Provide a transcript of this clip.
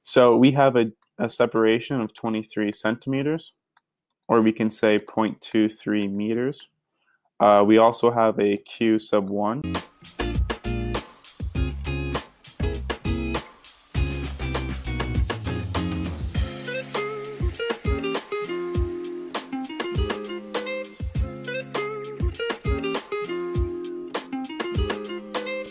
So we have a separation of 23 centimeters, or we can say 0.23 meters. We also have a Q sub 1